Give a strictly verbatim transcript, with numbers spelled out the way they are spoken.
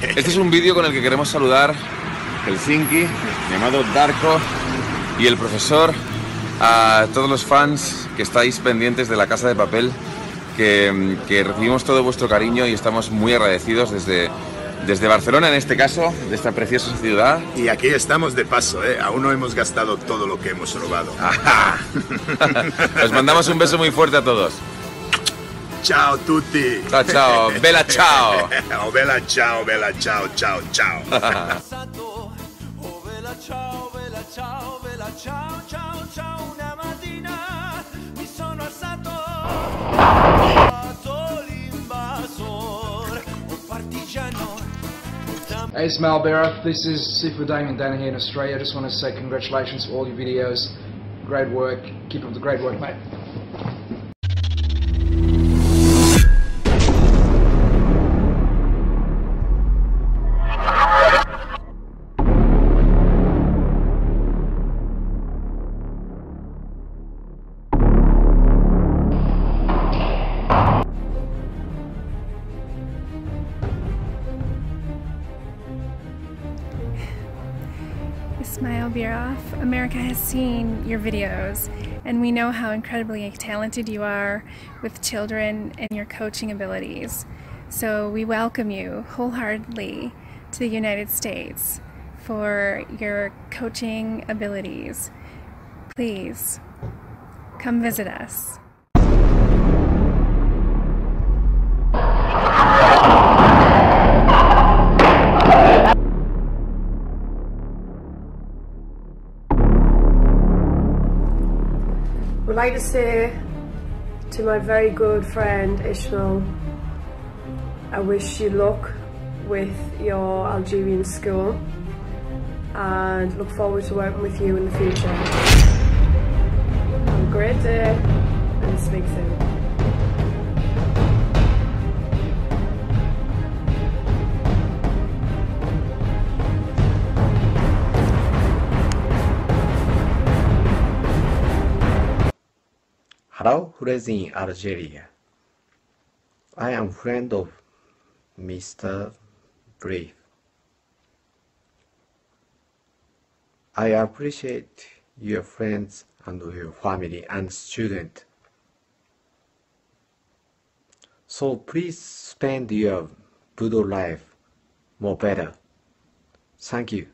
Este es un vídeo con el que queremos saludar Helsinki, llamado Darko, y el profesor, a todos los fans que estáis pendientes de La Casa de Papel, que, que recibimos todo vuestro cariño y estamos muy agradecidos desde, desde Barcelona, en este caso, de esta preciosa ciudad. Y aquí estamos de paso, ¿eh? Aún no hemos gastado todo lo que hemos robado. Os mandamos un beso muy fuerte a todos. Ciao tutti. Ciao, ciao. Bella ciao. Oh, bella ciao, bella ciao, ciao, ciao. Oh, bella ciao, bella ciao, bella ciao, ciao, ciao. Una mattina mi sono alzato, l'invasor, un partigiano. Hey, it's Mal Berra. This is Sifu Damien down here in Australia. I just want to say congratulations for all your videos. Great work. Keep up the great work, mate. Ismail Birov, America has seen your videos and we know how incredibly talented you are with children and your coaching abilities. So we welcome you wholeheartedly to the United States for your coaching abilities. Please come visit us. I'd like to say to my very good friend Ishmael, I wish you luck with your Algerian school and look forward to working with you in the future. Have a great day and speak soon. Hello, friends in Algeria. I am friend of Mister Brief. I appreciate your friends and your family and student. So please spend your good life more better. Thank you.